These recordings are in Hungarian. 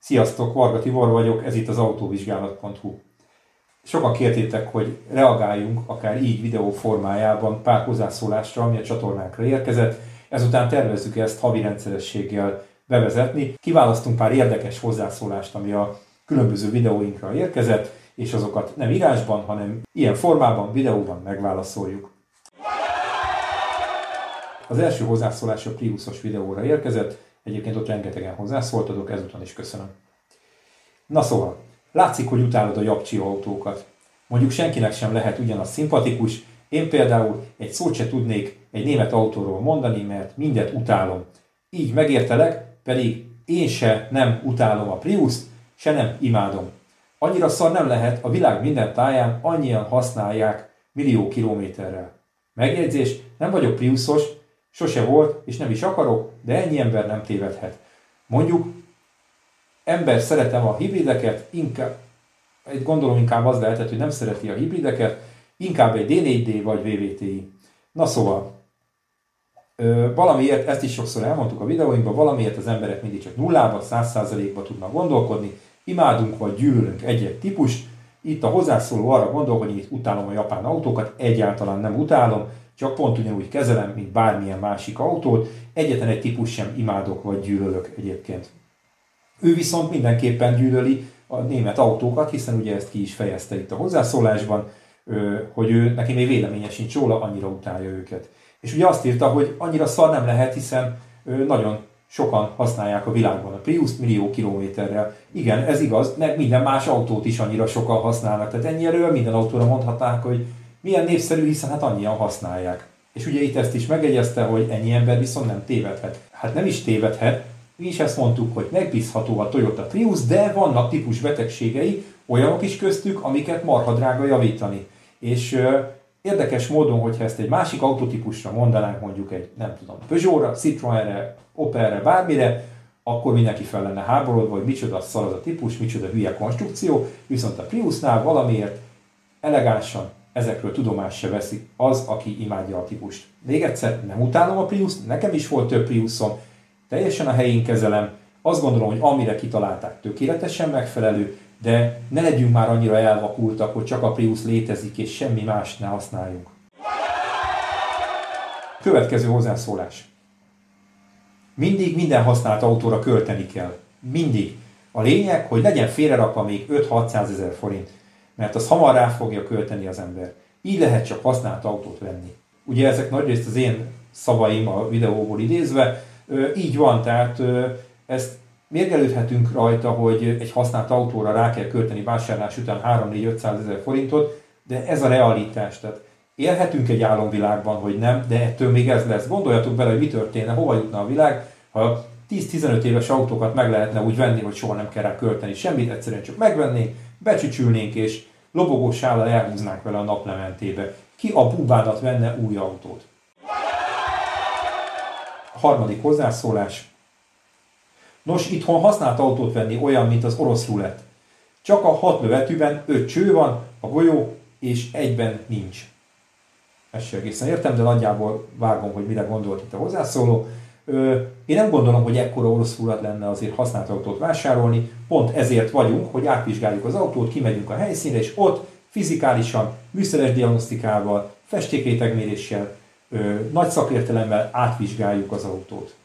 Sziasztok, Varga Tibor vagyok, ez itt az autóvizsgálat.hu. Sokan kértétek, hogy reagáljunk akár így videó formájában pár hozzászólásra, ami a csatornánkra érkezett. Ezután tervezzük ezt havi rendszerességgel bevezetni. Kiválasztunk pár érdekes hozzászólást, ami a különböző videóinkra érkezett, és azokat nem írásban, hanem ilyen formában, videóban megválaszoljuk. Az első hozzászólás a Priusos videóra érkezett, egyébként ott rengetegen hozzászóltatok, ezúton is köszönöm. Na szóval, látszik, hogy utálod a japcsi autókat. Mondjuk senkinek sem lehet ugyanaz szimpatikus, én például egy szót se tudnék egy német autóról mondani, mert mindet utálom. Így megértelek, pedig én se nem utálom a Priust, se nem imádom. Annyira szar nem lehet, a világ minden táján annyian használják millió kilométerrel. Megjegyzés, nem vagyok Priusos, sose volt, és nem is akarok, de ennyi ember nem tévedhet. Mondjuk, ember szeretem a hibrideket, gondolom inkább az lehetett, hogy nem szereti a hibrideket, inkább egy D4D vagy VVTi. Na szóval, valamiért, ezt is sokszor elmondtuk a videóinkban, valamiért az emberek mindig csak nullába, 100%-ba tudnak gondolkodni, imádunk vagy gyűlölünk egy-egy típust. Itt a hozzászóló arra gondol, hogy itt utálom a japán autókat, egyáltalán nem utálom, csak pont ugyanúgy kezelem, mint bármilyen másik autót, egyetlen egy típus sem imádok vagy gyűlölök egyébként. Ő viszont mindenképpen gyűlöli a német autókat, hiszen ugye ezt ki is fejezte itt a hozzászólásban, hogy neki még véleménye sincs róla, annyira utálja őket. És ugye azt írta, hogy annyira szar nem lehet, hiszen nagyon sokan használják a világban a Priust millió kilométerrel. Igen, ez igaz, meg minden más autót is annyira sokan használnak. Tehát ennyire minden autóra mondhatnák, hogy milyen népszerű, hiszen hát annyian használják. És ugye itt ezt is megjegyezte, hogy ennyi ember viszont nem tévedhet. Hát nem is tévedhet, mi is ezt mondtuk, hogy megbízható a Toyota Prius, de vannak típus betegségei, olyanok is köztük, amiket marha drága javítani. És érdekes módon, hogyha ezt egy másik autotípusra mondanánk, mondjuk egy, nem tudom, Peugeot-ra, Citroenre, Opelre, bármire, akkor mindenki fel lenne háborodva, hogy micsoda szar az a típus, micsoda hülye konstrukció, viszont a Priusnál valamiért elegánsan ezekről tudomást se veszi az, aki imádja a típust. Még egyszer, nem utálom a Priust, nekem is volt több Priusom, teljesen a helyén kezelem, azt gondolom, hogy amire kitalálták, tökéletesen megfelelő, de ne legyünk már annyira elvakultak, hogy csak a Prius létezik, és semmi mást ne használjunk. Következő hozzászólás. Mindig minden használt autóra költeni kell. Mindig. A lényeg, hogy legyen félrerakva még 5-600 ezer forint, mert az hamar rá fogja költeni az ember. Így lehet csak használt autót venni. Ugye ezek nagyrészt az én szavaim a videóból idézve, így van, tehát ezt mérgelődhetünk rajta, hogy egy használt autóra rá kell költeni vásárlás után 3-4-500 ezer forintot, de ez a realitás. Tehát élhetünk egy álomvilágban, hogy nem, de ettől még ez lesz. Gondoljatok bele, hogy mi történne, hova jutna a világ, ha 10-15 éves autókat meg lehetne úgy venni, hogy soha nem kell rá költeni semmit, egyszerűen csak megvennénk, becsücsülnénk és lobogó sállal elhúznánk vele a naplementébe. Ki a bubádat venne új autót? A harmadik hozzászólás. Nos, itthon használt autót venni olyan, mint az orosz rulett. Csak a 6 lövetűben 5 cső van, a golyó és egyben nincs. Ezt sem egészen értem, de nagyjából vágom, hogy mire gondolt itt a hozzászóló. Én nem gondolom, hogy ekkora orosz rulett lenne azért használt autót vásárolni, pont ezért vagyunk, hogy átvizsgáljuk az autót, kimegyünk a helyszínre, és ott fizikálisan, műszeres diagnosztikával, festékrétegméréssel, nagy szakértelemmel átvizsgáljuk az autót.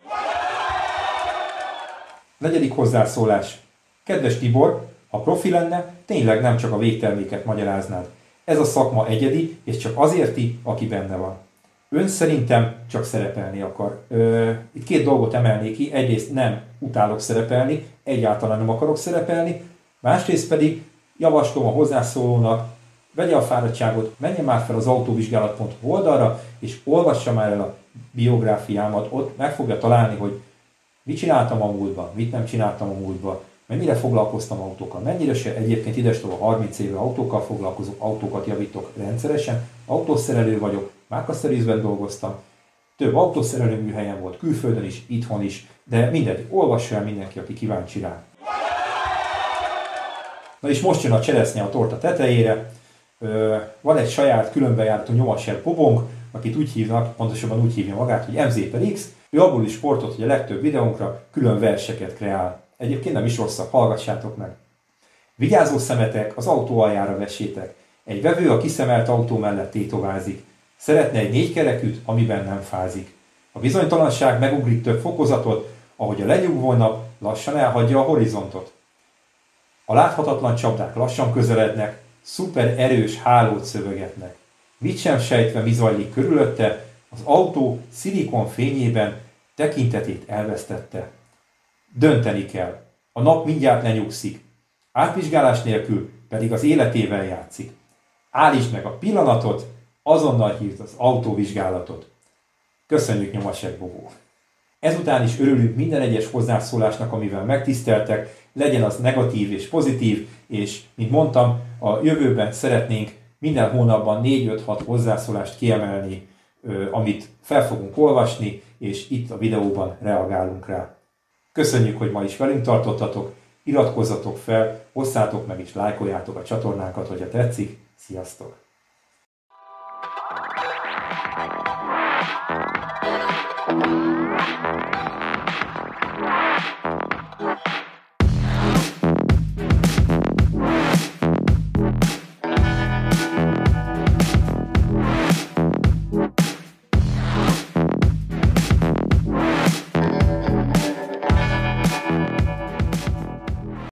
Negyedik hozzászólás. Kedves Tibor, ha profi lenne, tényleg nem csak a végterméket magyaráznád. Ez a szakma egyedi, és csak azért, aki benne van. Ön szerintem csak szerepelni akar. Itt két dolgot emelnék ki. Egyrészt nem utálok szerepelni, egyáltalán nem akarok szerepelni. Másrészt pedig javaslom a hozzászólónak, vegye a fáradtságot, menjen már fel az autóvizsgálat.hu oldalra, és olvassa már el a biográfiámat. Ott meg fogja találni, hogy mit csináltam a múltban, mit nem csináltam a múltban, mennyire foglalkoztam autókkal, mennyire se, egyébként idestova 30 éve autókkal foglalkozok, autókat javítok rendszeresen, autószerelő vagyok, márkaszervizben dolgoztam, több autószerelő műhelyen volt, külföldön is, itthon is, de mindegy, olvassa el mindenki, aki kíváncsi rá. Na és most jön a cseresznye a torta tetejére, van egy saját különbejártó nyomaser Bobonk, akit úgy hívnak, pontosabban úgy hívja magát, hogy MZ per X, ő abból is sportot, hogy a legtöbb videónkra külön verseket kreál. Egyébként nem is rosszak, hallgassátok meg. Vigyázó szemetek, az autó aljára vessétek. Egy vevő a kiszemelt autó mellett tétovázik. Szeretne egy 4 kerekűt, amiben nem fázik. A bizonytalanság megugrik több fokozatot, ahogy a lenyugvó nap lassan elhagyja a horizontot. A láthatatlan csapdák lassan közelednek, szuper erős hálót szövegetnek. Mit sem sejtve mi zajlik körülötte, az autó szilikon fényében tekintetét elvesztette. Dönteni kell. A nap mindjárt lenyugszik. Átvizsgálás nélkül pedig az életével játszik. Állítsd meg a pillanatot, azonnal hívd az autóvizsgálatot. Köszönjük, Nyomasek Bobó! Ezután is örülünk minden egyes hozzászólásnak, amivel megtiszteltek, legyen az negatív és pozitív, és, mint mondtam, a jövőben szeretnénk minden hónapban 4-5-6 hozzászólást kiemelni, amit fel fogunk olvasni, és itt a videóban reagálunk rá. Köszönjük, hogy ma is velünk tartottatok, iratkozzatok fel, osszátok meg és lájkoljátok a csatornánkat, hogyha tetszik. Sziasztok!